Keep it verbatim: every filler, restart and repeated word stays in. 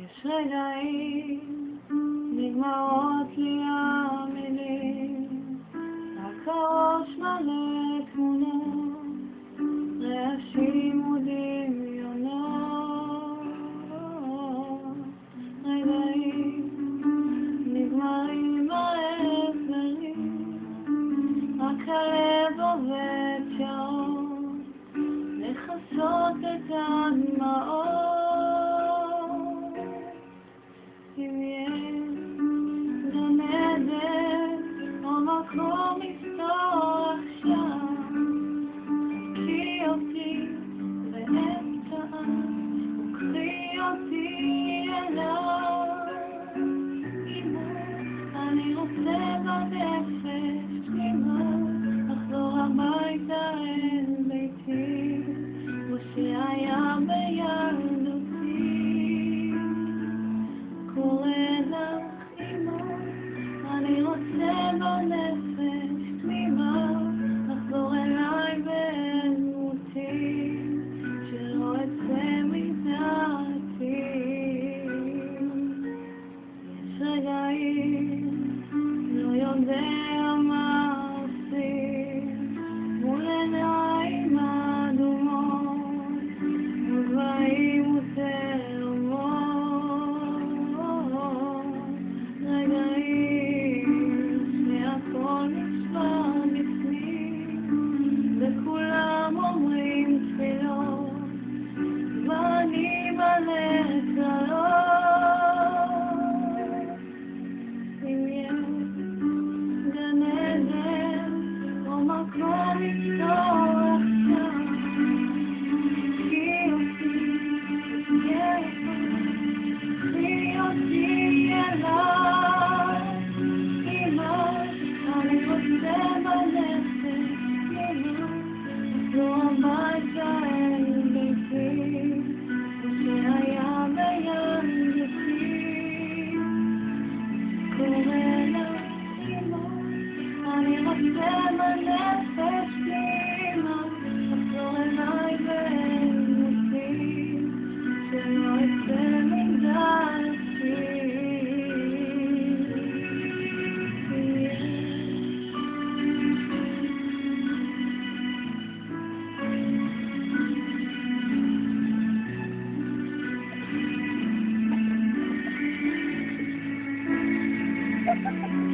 יש רגעים, נגמרות לי המילים, רק הראש מלא תמונות, רעשים ודמיונות. רגעים, נגמרים ההסברים, רק הלב עובד שעות, לכסות את הדמעות. אם יש גן עדן או מקום מסתור עכשיו, קחי אותי באמצע, וקחי אותי אליו. אני רוצה בנפש תמימה לחזור הביתה אל ביתי, כמו שהיה בילדותי. קורא לך אמא, אני רוצה בנפש תמימה לחזור אליי ואל דמותי, שלא אצא מדעתי. יש רגעים, לא יודע מה עושים, מול עיניים אדומות, מול גבהים ותהומות. רגעים שהכל נשמע בפנים, וכולם אומרים תפילות, ואני מלא קללות. אם יש גן עדן או מקום מסתור עכשיו, קחי אותי, קחי אותי אליי. אמא, אני רוצה בנפש תמימה לחזור הביתה אל ביתי, כמו שהיה בילדותי. קורא לך אמא, אני רוצה בנפש תמימה לחזור אליי ואל דמותי, שלא אצא מדעתי. Thank you.